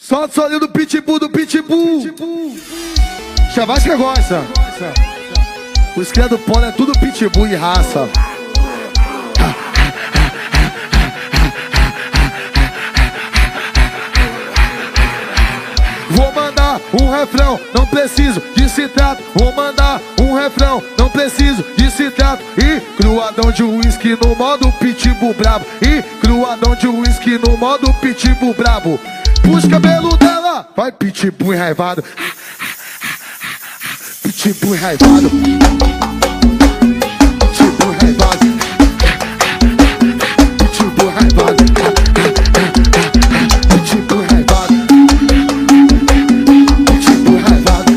Solta o solinho do pitbull, do pitbull. Chavasca gosta. Os cria do polo é tudo pitbull e raça. Vou mandar um refrão, não preciso de citrato. Vou mandar um refrão, não preciso de citrato. E cruadão de uísque no modo pitbull brabo. E cruadão de uísque no modo pitbull brabo. Puxa o cabelo dela, vai pitbull enraivado. Pitbull enraivado. Pitbull enraivado. Pitbull enraivado. Pitbull enraivado. Pitbull enraivado.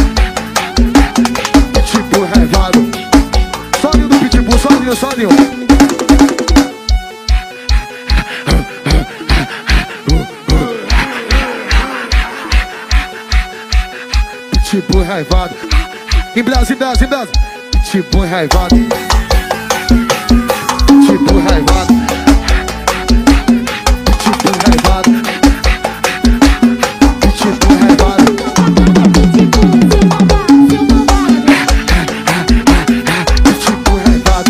Pitbull enraivado. Solinho do pitbull, solinho, solinho. Pitbull enraivado. Em Brasil, em Brasil, em Brasil. Pitbull enraivado. Pitbull enraivado. Pitbull enraivado. Pitbull enraivado. Pitbull enraivado.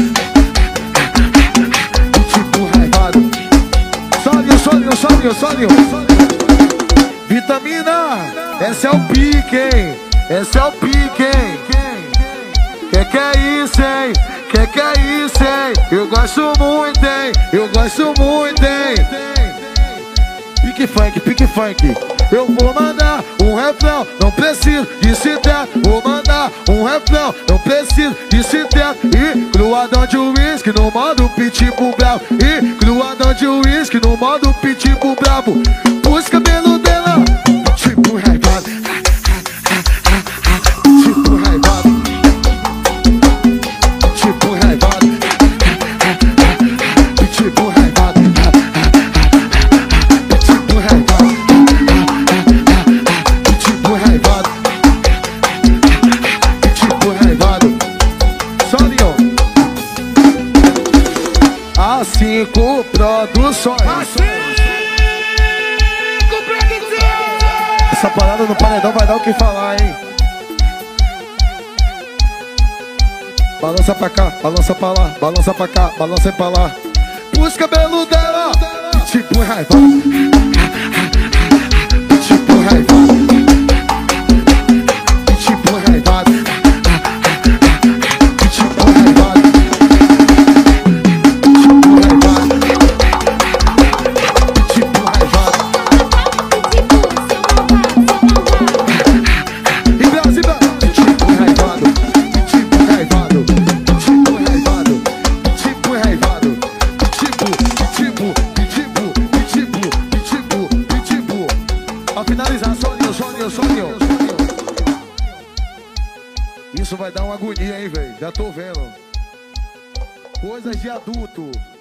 Pitbull enraivado. Solinho, solinho, solinho, solinho. Vitamina, esse é o pique, hein? Esse é o pique, hein? Que é isso, hein? Que é isso, hein? Eu gosto muito, hein? Eu gosto muito, hein? Pique funk, pique funk. Eu vou mandar um refrão, não preciso de citrato. Vou mandar um refrão, não preciso de citrato. E cruadão de uísque no modo pitbull bravo. E cruadão de uísque no modo pitbull bravo. Puxa o cabelo dela, pitbull enraivado. Pitbull enraivado. Pitbull enraivado. Pitbull enraivado. Pitbull enraivado. Pitbull enraivado. Pitbull enraivado. Solinho. A5 Produções. Essa parada no paredão vai dar o que falar, hein? Balança pra cá, balança pra lá, balança pra cá, balança pra lá. Puxa o cabelo dela, pitbull enraivado. Pitbull enraivado. Pitbull enraivado. Pitbull enraivado. Pitbull enraivado. Pitbull enraivado. E Brasil, pitbull enraivado. Pitbull enraivado. Pitbull enraivado. Pitbull enraivado. Pitbull. Pra finalizar, solinho, solinho, solinho. Isso vai dar uma agonia, hein, velho? Já tô vendo. Coisas de adulto.